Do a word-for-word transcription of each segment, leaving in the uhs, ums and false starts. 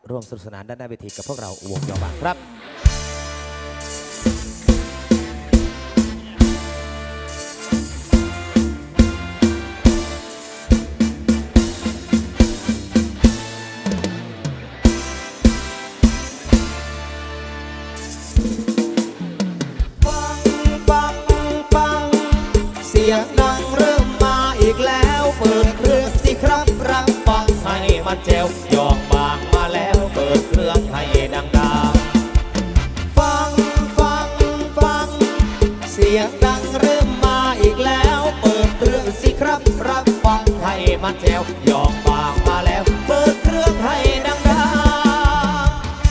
ร่วมสนุกสนานด้านหน้าเวทีกับพวกเราวงยอบังครับเสียงดังเริ่มมาอีกแล้วเปิดเครื่องสิครับรับฟังให้มันแจ๋วยองบางมาแล้วเปิดเครื่องให้ดังดังฟังฟังฟังเสียงดังเริ่มมาอีกแล้วเปิดเครื่องสิครับรับฟังให้มันแจ๋วยองบางมาแล้วเปิดเครื่องให้ดังดัง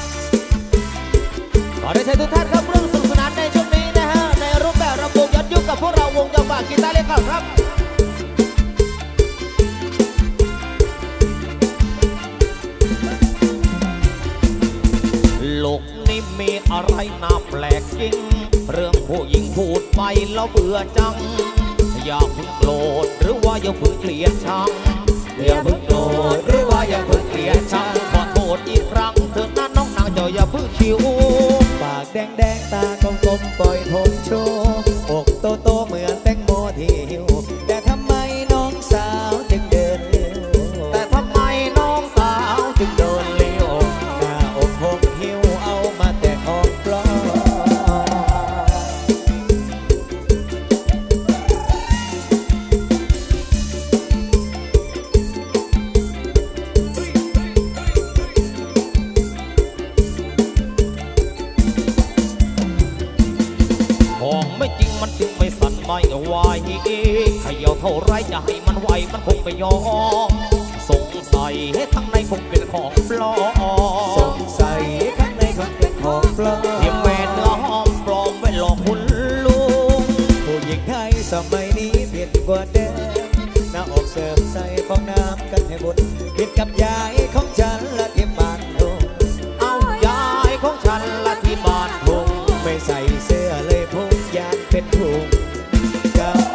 ขอได้ใช้ทุกท่านครับเรื่องสนุกสนานในช่วงนี้นะฮะในรูปแบบระบบย้อนยุคกับพวกเราวงยอบังกีตาร์เล่นก่อนครับโลกนี้มีอะไรน่าแปลกจริงเรื่องผู้หญิงพูดไปแล้วเบื่อจังอย่าเพิ่งโกรธหรือว่าอย่าเพิ่งเกลียดชังอย่าเพิ่งโกรธหรือว่าอย่าเพิ่งเกลียดชังขอโทษอีกครั้งเถอะนะน้องนางเจ้าอย่าเพิ่งคิวปากแดงแดงตากลมกลมปล่อยผมโชว์อกโตโตเหมือนแตงโมที่หิวแต่ทำไมน้องสาวจึงเดินเร็วแต่ทำไมน้องสาวจึงเดินเร็วหน้าอกผมหิวเอามาแต่ของปลอมของไม่จริงมันจึงไม่สั่นไม่ไหวขย่าเท่าไรจะให้มันไหวมันคงไม่ยอมสงสัยให้ข้างในคงเป็นของปลอมสงสัยข้างในคงเป็นของปลอมเทียมแม่เนื้อหอมปลอมไว้หลอกคุณลุงผู้หญิงไทยสมัยนี้เปลี่ยนกว่าเดิมหน้าอกเสริมใส่ฟองน้ำกันให้หมดผิดกับยายของฉันละที่บ้านทุ่งเอายายของฉันละที่บ้านทุ่งไม่ใส่เสื้อเลยพุ่งยางเป็นถุงกาแฟ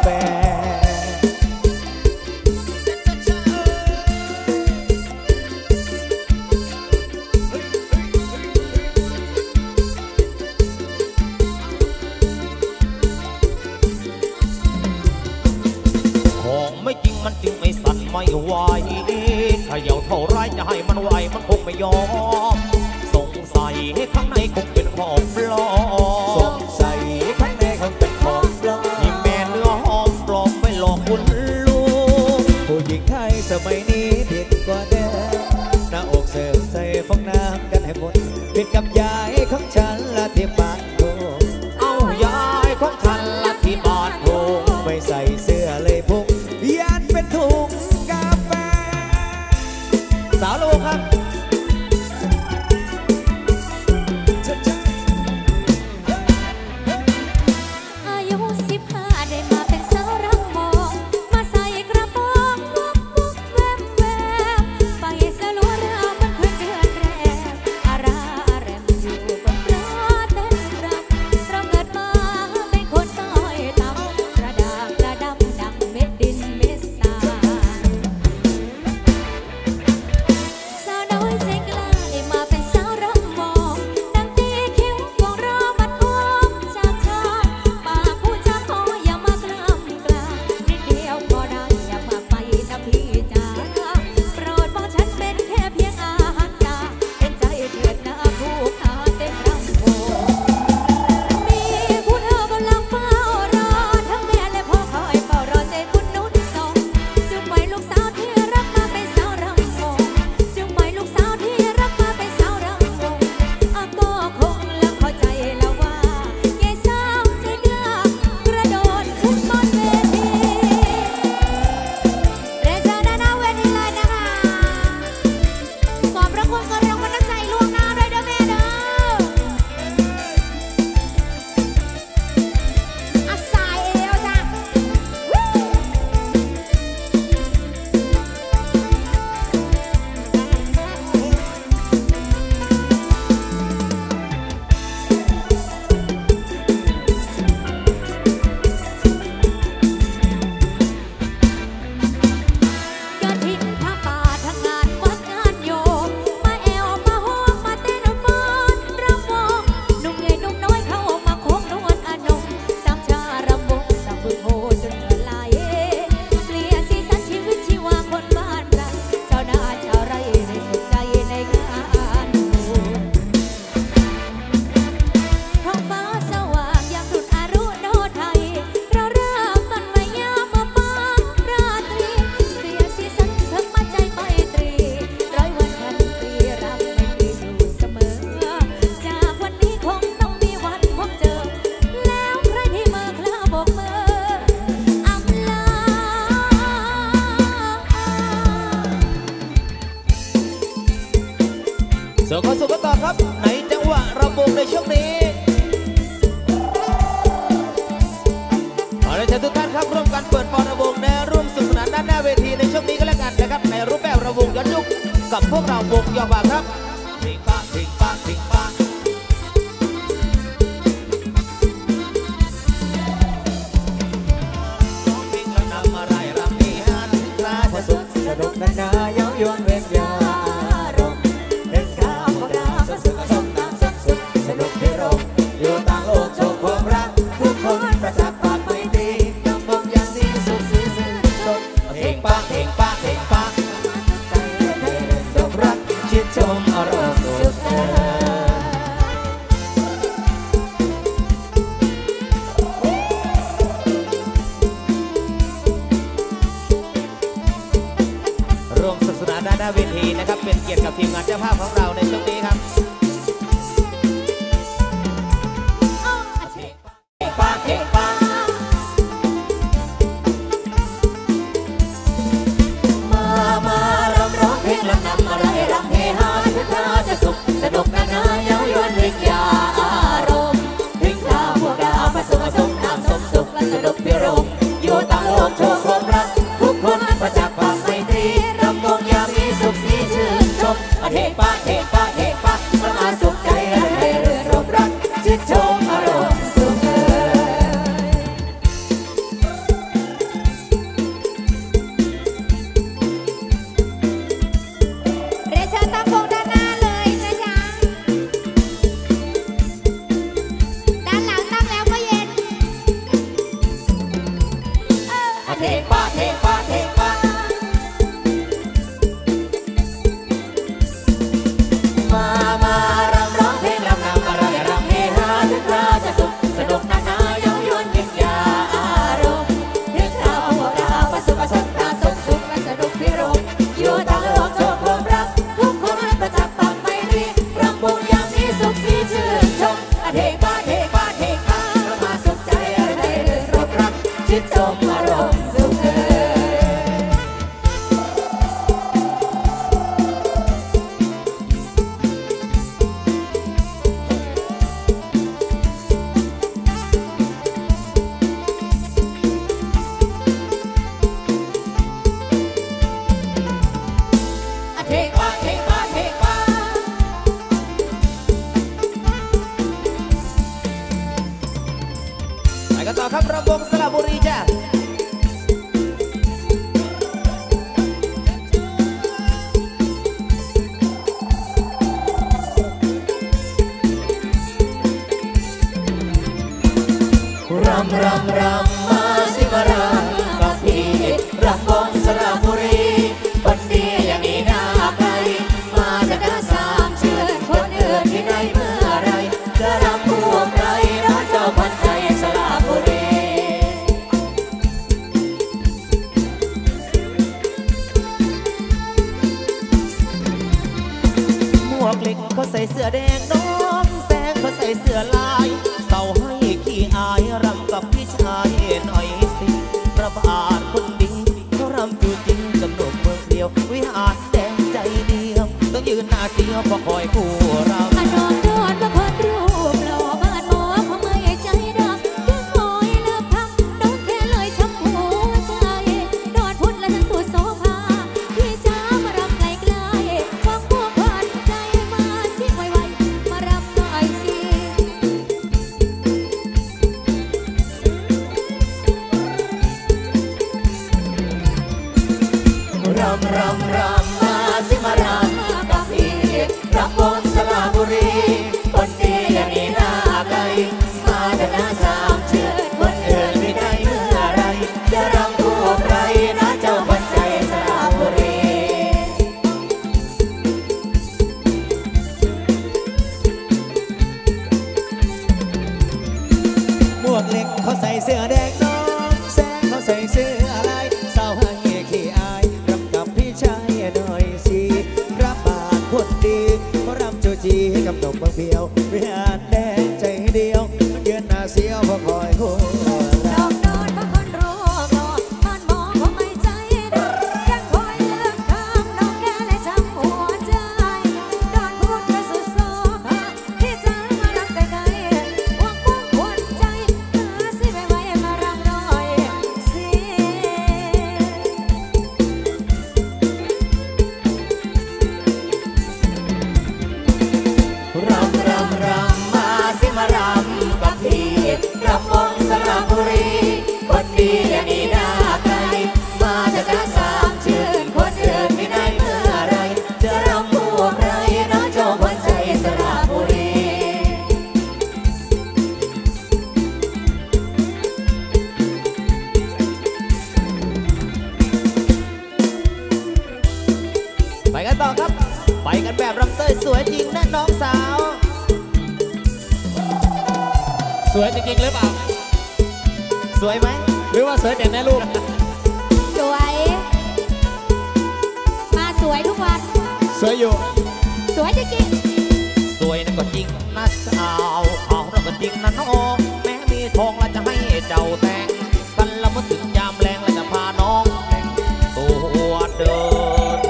ของไม่จริงมันจึงไม่สั่นไม่ไหวถ้าเยาเท่าไรจะให้มันไหวมันคงไม่ยอมสงสัยให้ข้างในคงเป็นของปลอมสงสัยข้างในคงเป็นของปลอมที่แม่เนื้อหอมปลอมไปหลอกคุณลุงผู้หญิงไทยสมัยนี้ผิดกว่าเดิมหน้าอกเสริมใส่ฟองน้ำกันให้หมดผิดกับยายของฉันละที่บ้านโงเอายายของฉันละที่บ้านโงไม่ใส่เสื้อเลยพุ่งยันเป็นถุงกาแฟสาวโลครับกฐินผ้าป่าทั้งงานวัดงานโยมมาแอวมาโฮส่วนข้อสุดก็ต่อครับในจังหวะระบบในช่วงนี้ขอเรียนเชิญทุกท่านครับร่วมกันเปิดปอระวงในร่วมสนุกสนานด้านหน้าเวทีในช่วงนี้ก็แล้วกันนะครับในรูปแบบระวงย้อนยุคกับพวกเราวงยอบางครับทิ้งป้าทิ้งป้าทิ้งป้าสนุกนานาย้อนยวนเวกยารมเดินข้าวพวกเราสนุกสมน้ำสนุกสนุกที่รมอยู่ต่างโลกโชคความรักทุกคนประจักษ์ปากไม่ดีน้ำมงยันดีสุขสีสุขชมเพ่งป้าเพ่งป้าเพ่งป้าใจใจเดินดกรักชิดชมอารมณ์สุขเอด้านหน้าเวทีนะครับเป็นเกียรติกับทีมงานเจ้าภาพของเราในช่วงนี้ครับป้าเทป้ามา มารำร้องเพลงรำนำอะไรรำเฮฮาทุกท่าจะสุขสนุกนานาเย้ายวนวิญญาอารมณ์ถึงข้าวพวกดาวผสมผสมน้ำสมสุขและสนุกพิรมอยู่ต่างโลกโชว์ความรักทุกคนประจักษ์ความไมตรีรำวงยามนี้สุขสีชื่นชมเทป้าเทป้าเทป้ามามาสุขใจให้เรื่อนรมรักชื่นชมอารมณ์สุขเอ่เรียนเชิญตั้งวงด้านหน้าเลยนะจ๊ะด้านหลังตั้งแล้วก็เย็นเทป้าเทป้าเทป้ามา มารำร้องเพลงรำนำอะไรรำเฮฮาทุกคราจะสุขสนุกนานาเย้ายวนวิญญาอารมณ์ถึงข้าวพวกเราประสบประสบการณ์สมสุขและสนุกพิรมอยู่ต่างโลกโชคความรักทุกคนประจักษ์ปากไม่รีรำวงยามนี้สุขสีชื่นชมเทป้าเทป้าเทป้ามาสุขใจอะไรเรื่อนรบรักชื่นชมอารมณ์สุขเอ่เทป้าเทป้าเทป้าไปกันต่อครับระวงสระบุรีจ้ะรำรำรำมาสิมารำกับพี่รำวงสระบุรีคนดีอย่างนี้น่าใครมาแต่หน้าสามเชิญคนอื่นที่ไหนเมื่อไรจะรำคู่ใครรักเจ้าพันใจสระบุรีหมวกเหล็กเขาใส่เสื้อแดงน้องแสงเขาใส่เสื้อลายเสาให้ขี้อายรำกับพี่ชายหน่อยสิพระบาทคนดีเขารำอยู่จริงกับหนุ่มเมืองเดียววิหารแดงใจเดียวต้องยืนหน้าเสียวเพราะคอยคู่เราอานอนโดนมาคนรูปหล่อบ้านหมอเขาไม่ใจดำถึงคอยเลิกพักโดนแค่เลยช้ำหัวใจโดนพุทธและทั้งสูตรโสภาพี่จ้ามารำไกลไกลฟังพวกผ่านใจมาสิไวไวมารำหน่อยสิรำรำรำมาสิมารำกับพี่รำวงสระบุรีคนดีอย่างนี้น่าใครมาแต่หน้าสามเชิญคนอื่นที่ไหนเมื่อไรจะรำคู่ใครนะเจ้าพันใจสระบุรีหมวกเหล็กเขาใส่เสื้อแดงน้องแสงเขาใส่เสื้ออะไรสาวให้ขี้อายรำกับพี่ชายหน่อยสิรับบาทคนดีเขารำโจจีให้กับหนุ่มบางเพียววิหารแดงใจเดียวมันยืนหน้าเสียวเพราะคอยคู่ดอกโดนบางคนรอรอบ้านหมอเขาไม่ใจดำยังคอยเลือกทางน้องแกและช้ำหัวใจโดนพูดและวยจริงนะน้องสาวสวยจริงๆหรือเปล่าสวยไหมหรือว่าสวยแต่แม่ลูกสวยมาสวยทุกวันสวยอยู่สวยจริงสวยนั่นก็จริงนะสาวเอาเราก็จริงนะน้องแม้มีทองแล้วจะให้เจ้าแต่งกันแล้วมาถึงยามแรงแล้วจะพาน้องแต่งตัวเดิน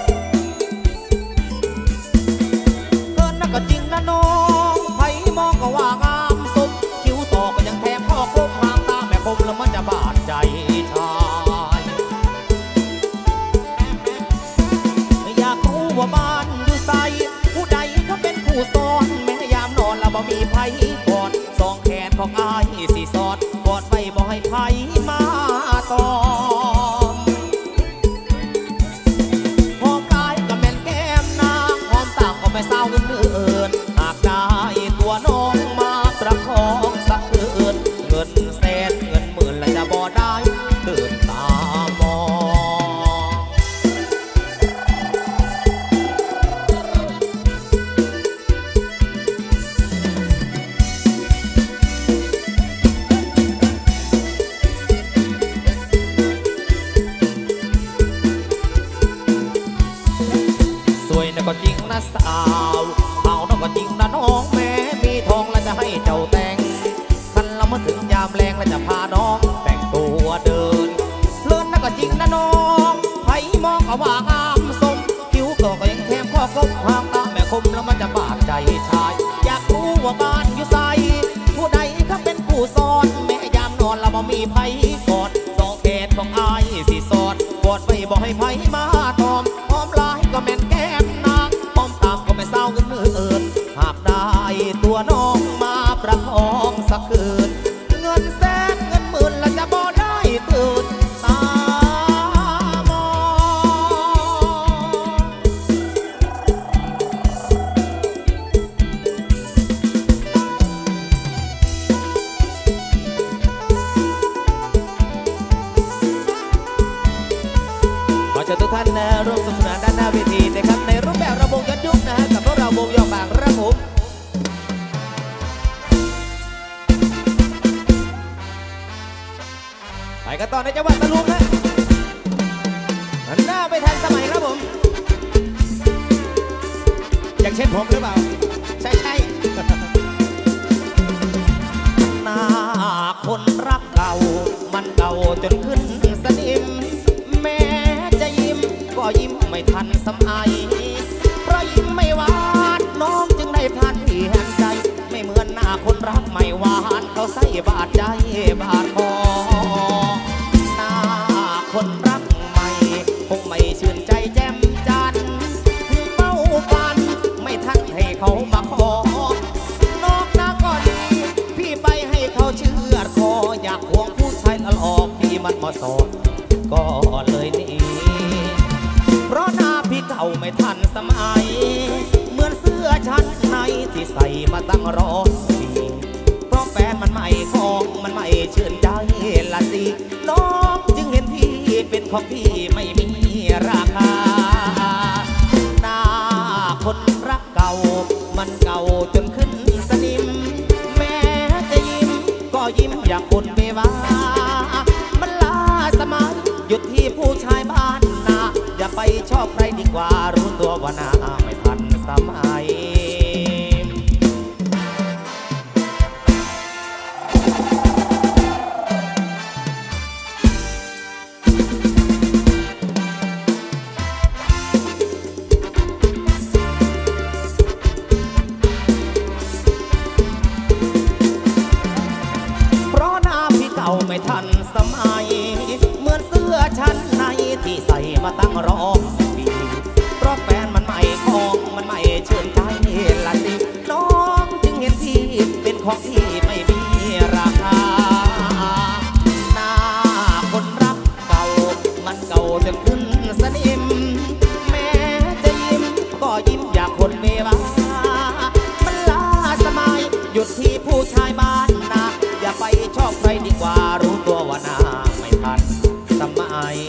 เกินนั่นก็จริงนะน้องใครมองก็ว่างามสุดคิ้วต่อก็ยังแทงพ่อกลมหางตาแม่คมแล้วมันจะบาดใจชายอยากรู้ว่าบ้านอยู่ใสผู้ใดเขาเป็นผู้สอนแม้ยามนอนแล้วบ่มีไผกอดสองแขนของอายสีสอดกอดไว้บ่ให้ไผมาตอมหอมกายก็แม่นแก้มนางหอมตาก็ไม่เศร้าอื่นๆหากได้ตัวน้องมาประคองสักคืนเงินแสนเงินหมื่นและจะบ่ได้เดินตามองก็จริงนะสาวเอาน้องก็จริงนะน้องแม้มีทองแล้วจะให้เจ้าแต่งคันเรามาถึงยามแรงแล้วจะพาน้องแต่งตัวเดินเลื่อนนะก็จริงนะน้องไผ่มองก็ว่างามสมคิ้วก็ก็ยังแทมข้อกบหางตาแม่คมแล้วมันจะบาดใจชายอยากรู้ว่าบ้านอยู่ใสผู้ใดเขาเป็นผู้สอนแม่ยามนอนเราบ่มีไผ่กอดสองแขนของอายสีสอดกอดไว้บ่ให้ไผ่มาตอมหอมลายก็แม่นแก้มก็ไม่เศร้าเงินเอินหากได้ตัวน้องมาประคองสักคืนเงินแสนเงินหมื่นแล้วจะบ่ได้ตื่นตามองขอเชิญทุกท่านนะร่วมสนุกสนานด้านหน้าเวทีนะครับในรูปแบบระบบย้อนยุคนะฮะกับพวกเราวงยองบางระบบไปกันต่อในจังหวัดตะลุงนะหันหน้าไปทันสมัยครับผมอย่างเช่นผมหรือเปล่าใช่ใช่หน้าคนรักเก่ามันเก่าจนขึ้นสนิมแม้จะยิ้มก็ยิ้มไม่ทันสมัยเพราะยิ้มไม่หวานน้องจึงได้พลาดเปลี่ยนใจไม่เหมือนหน้าคนรักไม่หวานเขาใส่บาดใจบาดคอหน้าคนรักใหม่คงไม่ชื่นใจแจ่มจันทร์ถึงเป้าปันไม่ทันให้เขามาขอนอกหน้าก็ดีพี่ไปให้เขาเชื่อคออยากควงผู้ชายละหลอกพี่มันมาสอนก็เลยหนีเพราะหน้าพี่เก่าไม่ทันสมัยเหมือนเสื้อชั้นในที่ใส่มาตั้งรอปีเพราะแฟนมันไม่ของมันไม่ชื่นใจละสิน้องจึงเห็นพี่เป็นของพี่ไม่มีราคาหน้าคนรักเก่ามันเก่าจนขึ้นสนิมแม้จะยิ้มก็ยิ้มอย่างคนเบวามันลาสมัยหยุดที่ผู้ชายบ้านนาอย่าไปชอบใครดีกว่ารู้ตัวว่าหน้าไม่ทันสมัยเพราะหน้าพี่เก่าไม่ทันสมัยเหมือนเสื้อชั้นในที่ใส่มาตั้งรอปีเพราะแฟนมันไม่ของมันไม่เชื่อใจละสิน้องจึงเห็นพี่เป็นของที่ไม่มีราคาหน้าคนรักเก่ามันเก่าจนขึ้นสนิมแม้จะยิ้มก็ยิ้มอยากคนเมวามันลาสมัยหยุดที่ผู้ชายบ้านนาอย่าไปชอบใครดีกว่ารู้ตัวว่าหน้าไม่ทันสมัย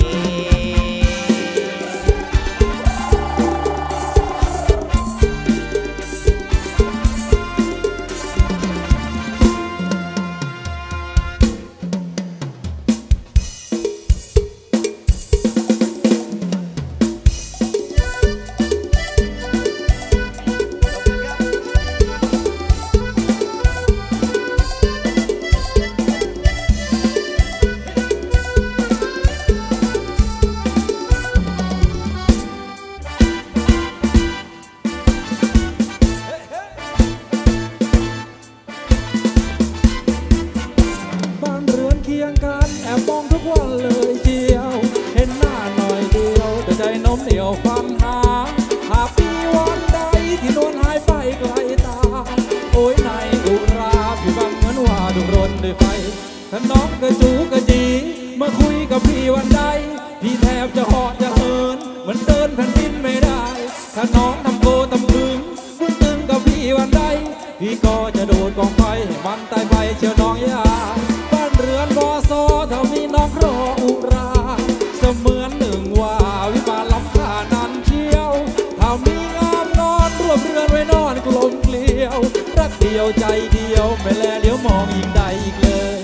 ที่นวลหายไปไกลตาโอ้ยนายอุราพี่ฟังเหมือนว่าถูกรนด้วยไฟถ้าน้องกระจูกระจีมาคุยกับพี่วันใดพี่แทบจะเหาะจะเหินเหมือนเดินแผ่นดินไม่ได้ถ้าน้องทำโกทำพึงพึ่งตึงกับพี่วันใดพี่ก็จะโดดกองไฟให้มันตายไปเชียวน้องยาบ้านเรือนบอซอถ้ามีน้องรออุราเสมือนหนึ่งว่าวิมานล้ำค่านันเชียวถ้ามีงามนอนรวบเรือนไว้นอนกลมเกลียวรักเดียวใจเดียวไม่แลเดี๋ยวมองอีกใดอีกเลย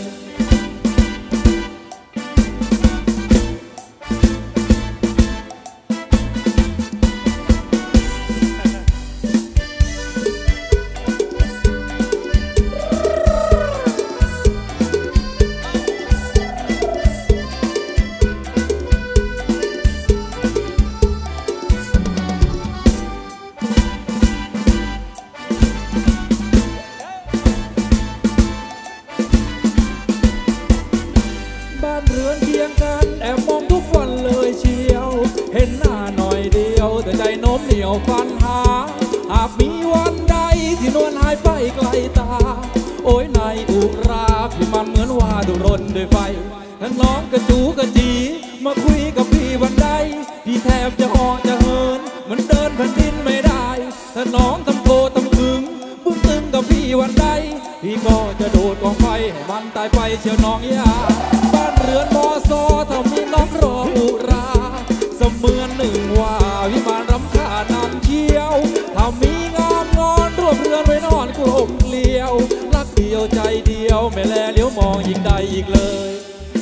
ฟันหาหากมีวันใดที่นวลหายไปไกลตาโอ้ยนายอุราพี่มันเหมือนว่าดูรนด้วยไฟทั้งน้องกระจูกระจีมาคุยกับพี่วันใดพี่แทบจะเหาะจะเหินเหมือนเดินแผ่นดินไม่ได้ถ้าน้องทำโกทำคึงบึ้งตึงกับพี่วันใดพี่ก็จะโดดกองไฟให้มันตายไปเชียวน้องยาบ้านเรือนมอซอถ้ามีน้องรออุราเสมือนหนึ่งว่าวิมานรำคาญนำเชี่ยวถ้ามีงามงอนรวบเรือนไว้นอนกลมเกลียวรักเดียวใจเดียวไม่แลเลี้ยวมองยิ่งใดอีกเลย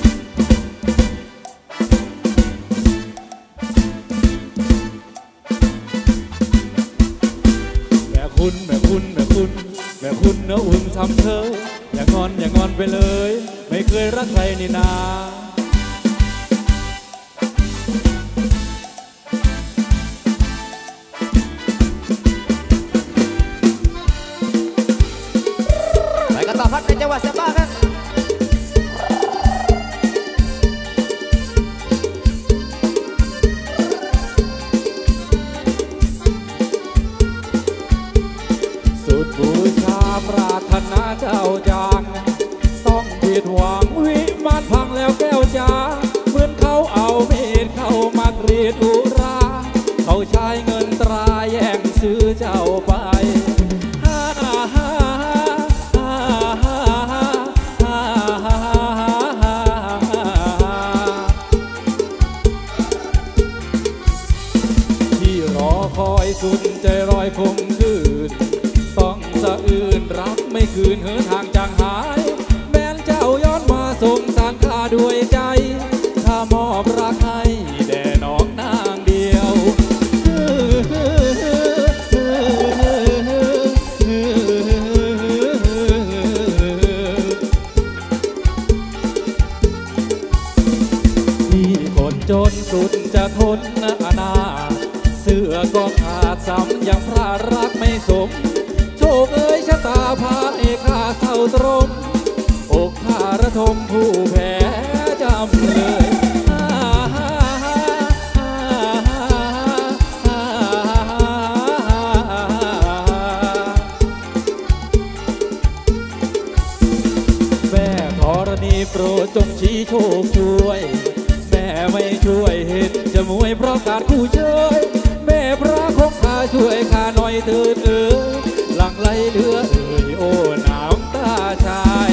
แม่คุณแม่คุณแม่คุณแม่คุณเนื้ออุ่นทำเธออย่างอนอย่างอนไปเลยไม่เคยรักใครนี่นาต่อพัดในจังหวัดสะบ้าครับสุดบูชาปรารถนาเจ้าจางต้องผิดหวังวิมานพังแล้วแก้วจ๋าเหมือนเขาเอาเม็ดเข้ามากรีดอุราเขาใช้เงินตราแย่งซื้อเจ้าไปสุดใจลอยคงคืนต้องสะอื่นรักไม่คืนเหินทางจางหายแม้นเจ้าย้อนมาส่งสารข้าด้วยใจข้ามอบรักให้แด่น้องนางเดียวที่คนจนสุดจะทนอนาเสื้อก็ขาดซ้ำยังพระรักไม่สมโชคเอ้ยชะตาพาให้ข้าเศร้าตรงอกข้าระทมผู้แพ้จำเลยแม่ธรณีโปรดจงชี้โชคช่วยแม่ไม่ช่วยเห็นจะมวยเพราะการคู่เชยแม่พระของข้าช่วยข้าหน่อยเถิดเอ๋ยหลังไหลเลือเอ่ยโอ้น้ำตาชาย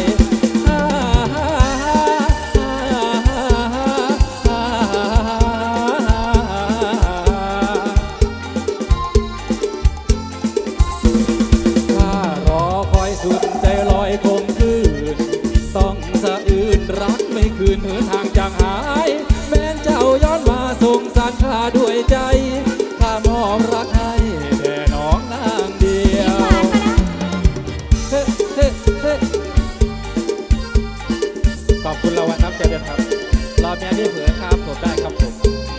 ข้ารอคอยสุดใจลอยคงคืนต้องสะอื่นรักไม่คืนเหินทางจางหายแม้เจ้าย้อนมาส่งสารข้าด้วยใจข้ามอบรักให้แด่น้องนางเดียวเฮ้เฮ้เฮ้ขอบคุณรางวัลน้ำใจเดือนครับรอแม่ที่เผือครับผมได้ครับผม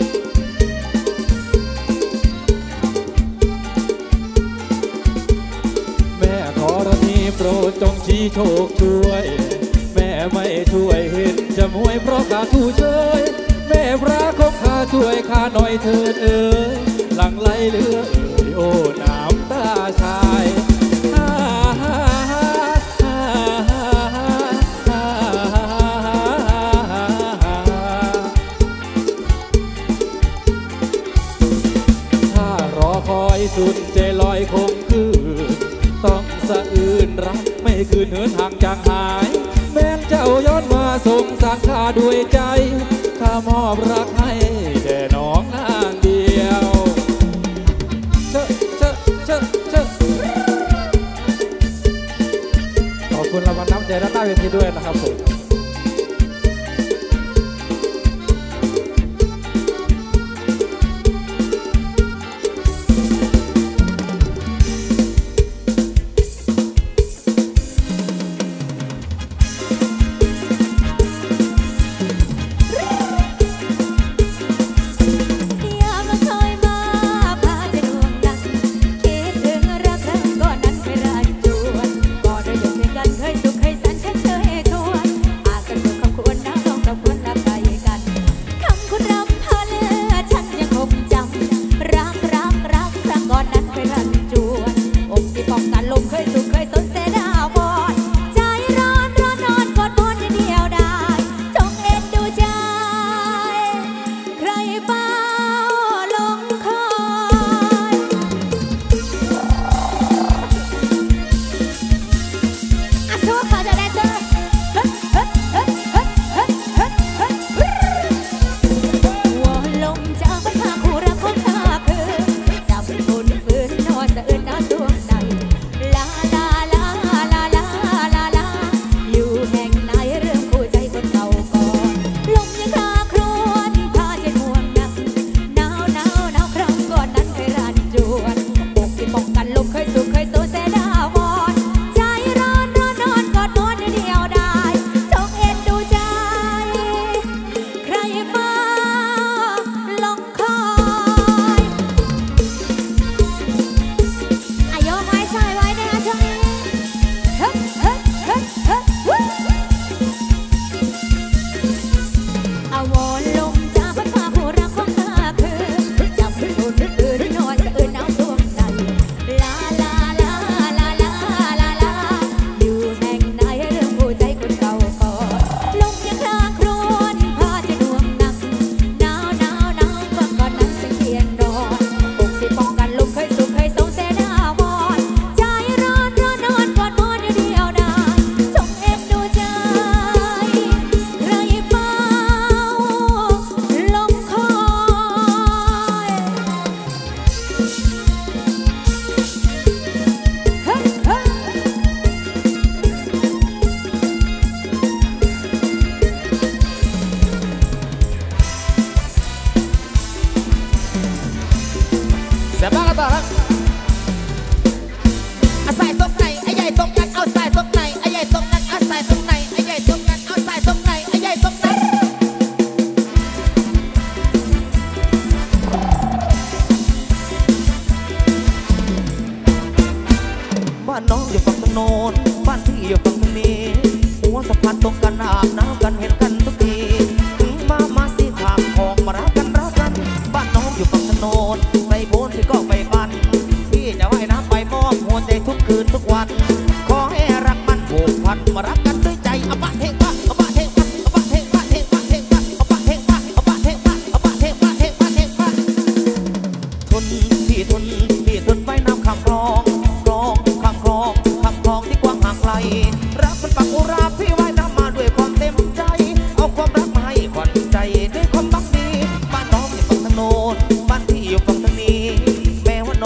แม่ธรณีโปรดจงชี้โชคช่วยแม่ไม่ช่วยเห็นจะมวยเพราะข้าทู่เชยแม่พระของข้าช่วยข้าหน่อยเถิดเอ๋ยหลังไหลเลือเอ๋ยโอ้น้ำตาชายถ้ารอคอยสุดใจลอยคงคือต้องสะอื่นรักไม่คืนเหินห่างจางหายแม้นเจ้าย้อนมาสงสารข้าด้วยใจข้ามอบรักให้แด่น้องนางเดียวเชอะเชอะเชอะเชอะขอบคุณรางวัลน้ำใจด้านหน้าเวทีด้วยนะครับผม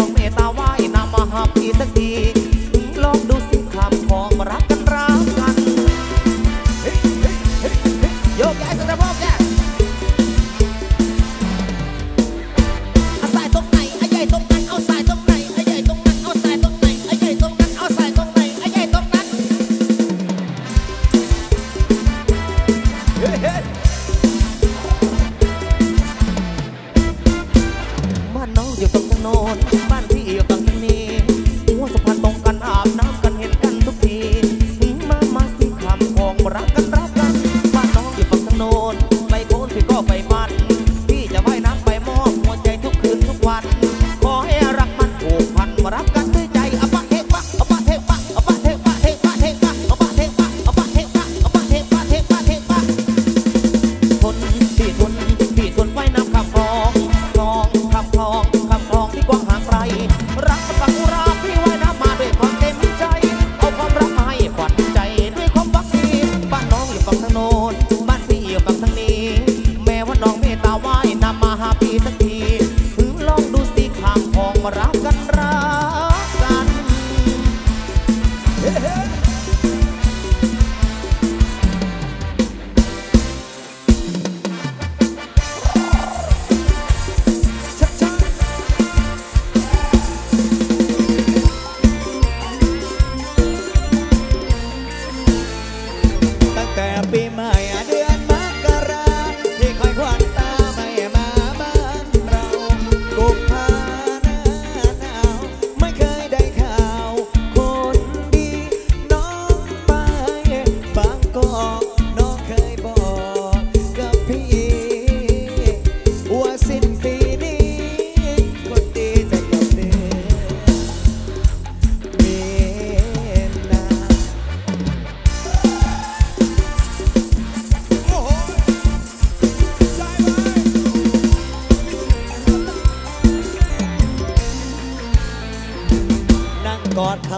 ลองดูสิคำของรักกันรักกัน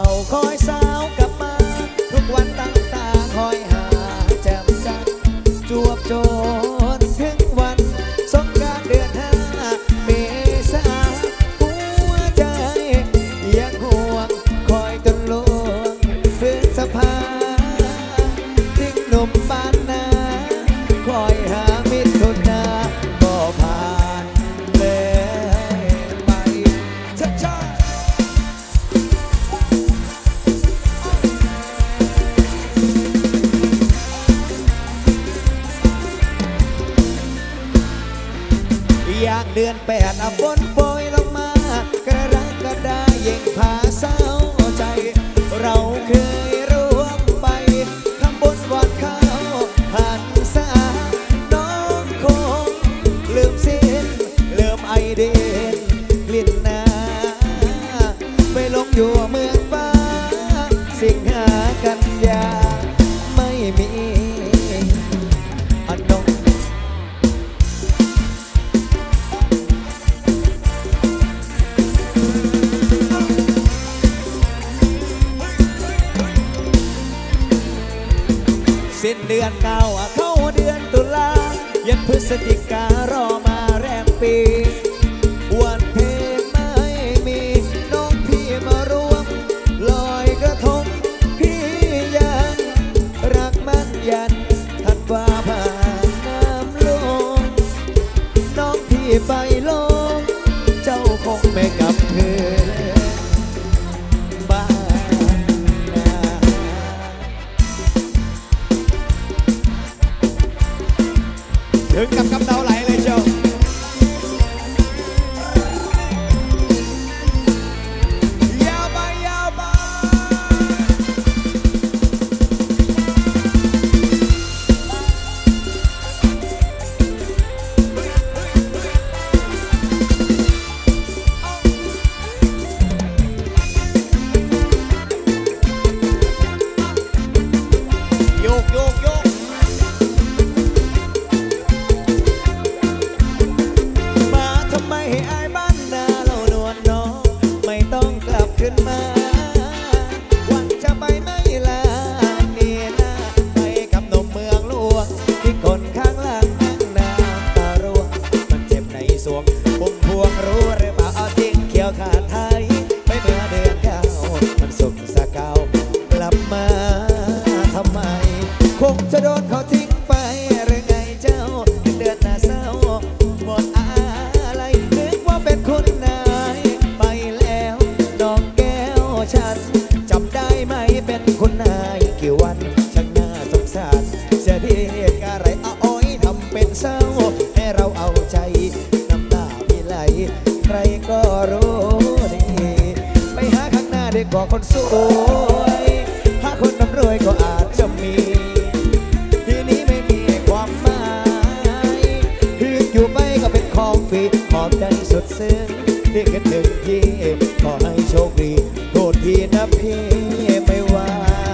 คอยสาวกลับมาทุกวันตั้งตาคอยหาแจ่มจันทร์จวบจนถึงวันสงกรานต์เดือนห้าเมษาหัวใจยังห่วงคอยจนลวงเพื่อนสภาทิ้งหนุ่มบ้านนาคอยหามิตรทุนนาก็ผ่านเลยไปช้าช้าอย่างเดือนแปดฝนโปรยลงมากระรักกระดายิ่งพาเศร้าใจเราเคยร่วมไปทำบุญวัดข้าวหันษาน้องคงลืมสิ้นลืมไอเดีนกลิ่นนาไปลงอยู่เมืองฟ้าสิงหากันยาไม่มีอันนงสิ้นเดือนเก้าเข้าเดือนตุลายันพฤศจิการอมาแรมปีวันเพลงไม่มีน้องพี่มารวมลอยกระทงพี่ยังรักมันยันทันว่าผ่านน้ำลงน้องพี่ไปลงเจ้าคงไม่กลับคืนบ้านถึงกับกำเดาไหลเลยเจ้ายาวไปยาวไปโยกโยกโยกขึ้นมาวันจะไปไม่ลานี่นะไปกับหนุ่มเมืองหลวงที่คนข้างหลังนั่งน้ำตาร่วงมันเจ็บในสวงปุ่มพวงรู้หรือเปล่าเอาทิ้งเขียวขาดไทยไปเมื่อเดือนเก้ามันสุกสะเกากลับมาทำไมคงจะโดนเขาทิ้งไปหรือไงเจ้าเดือนหน้าเศร้าหมดอะไรนึกว่าเป็นคนนายไปแล้วน้องฉันจำได้ไหมเป็นคนนายกี่วันช่างน่าสงสารเสียทีเหตุการณ์อะไรเอาอ้อยทำเป็นเศร้าให้เราเอาใจน้ำตาพี่ไหลใครก็รู้ดีไปหาข้างหน้าดีกว่าคนสวยหาคนร่ำรวยก็อาจจะมีทีนี้ไม่มีความหมายคืออยู่ไปก็เป็นของฟรีขอบใจสุดซึ้งที่คิดถึงพี่ขอให้โชคดีโทษทีนะพี่ไม่ว่า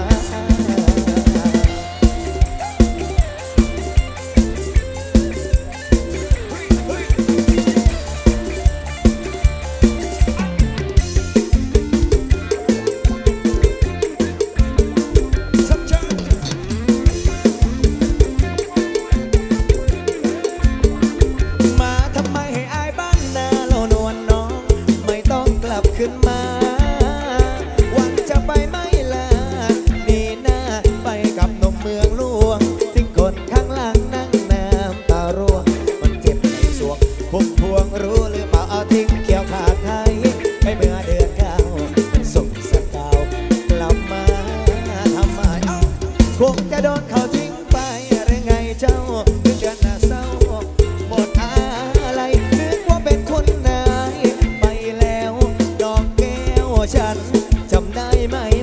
มาทำไมให้อายบ้านนาเรานวลน้องไม่ต้องกลับขึ้นมาวันจะไปไม่ลานี่นาไปกับหนุ่มเมืองหลวงทิ้งคนข้างหลังนั่งน้ำตาร่วงมันเจ็บในสวงพุ่มพวงรู้หรือเปล่าเอาทิ้งเกี่ยวขาดไทยไปเมื่อเดือนเก้ามันสุกสะเกากลับมาทำไมคงจะโดนเขาทิ้งไปหรือไงเจ้าเดือนหน้าเศร้าหมดอะไรนึกว่าเป็นคนนายไปแล้วดอกแก้วฉันจำได้ไหม